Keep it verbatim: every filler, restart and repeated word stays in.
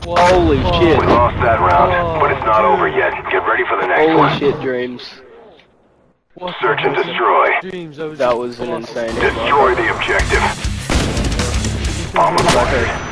Holy shit. We lost that round, but it's not over yet. Get ready for the next Holy one. shit, Dreams. Search and destroy. That was an insane. Destroy the objective. Bomb acquired.